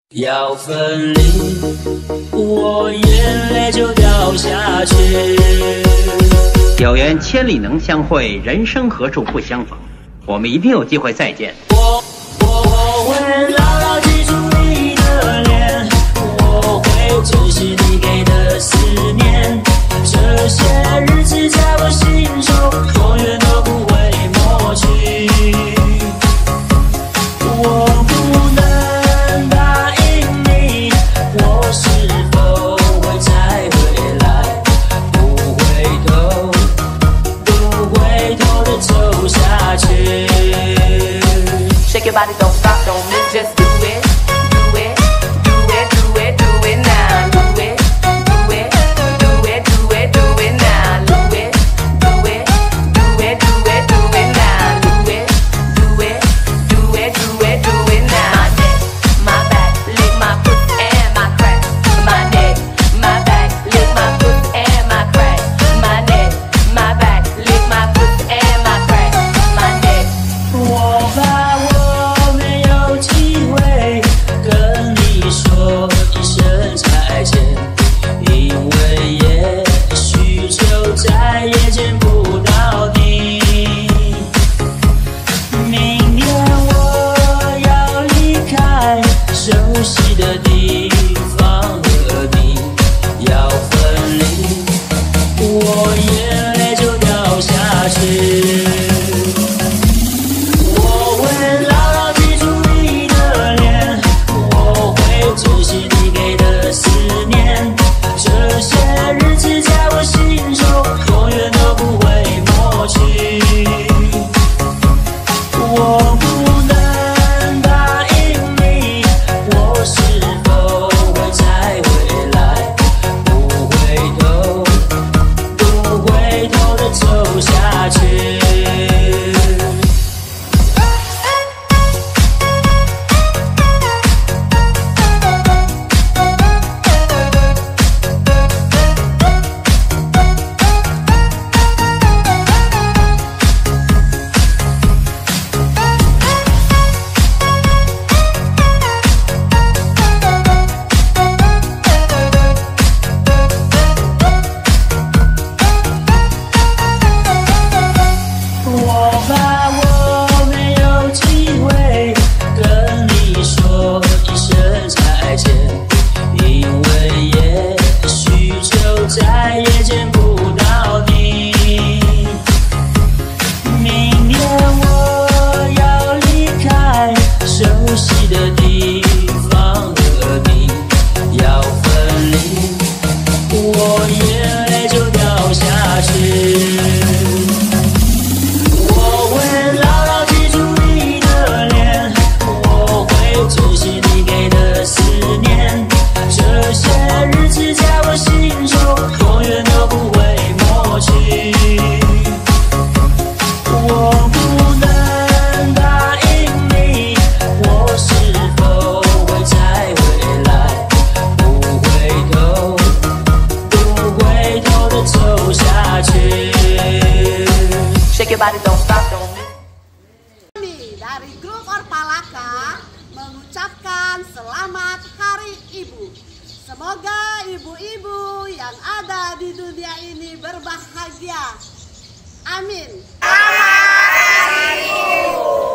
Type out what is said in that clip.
要分离，我眼泪就掉下去。 有缘千里能相会，人生何处不相逢。我们一定有机会再见。 我会牢牢记住你的脸，我会珍惜你给的思念。这些日子在我心中，永远都不会抹去。我不能答应你，我是否会再回来？不回头的走下去。 Shake your body, don't stop, don't move, just do it, do it, do it, do it, do it now, do it, do it, do it, do it, do it now, do it, do it, do it, do it, do it now, do it, do it, do it, do it, do it now. My neck, my back, lick my foot and my crack. My neck, my back, lick my foot and my crack. My neck, my back, lick my foot and my crack. My neck. 我怕我没有机会跟你说一声再见，因为也许就再也见不到你。明天我要离开熟悉的地方，和你要分离，我眼泪就掉下去。我会牢牢记住你的脸，我会珍惜你给的思念。这些日子在我心中，永远都不会抹去。我不能答应你，我是否会再回来？不回头的走下去。我怕我没有机会跟你说一声再见，因为也许就再也见不到你。明天我要离开熟悉的地方，和你要分离，我眼泪就掉下去。我会牢牢记住你的脸，我会珍惜你给的思念。这些日子在我心中，永远都不会抹去。我不能答应你，我是否会再回来？不回头的走下去。 Shake your body, don't stop, don't move. Kami dari grup Orpalaka mengucapkan selamat Hari Ibu. Semoga ibu-ibu yang ada di dunia ini berbahagia. Amin. Selamat Hari Ibu.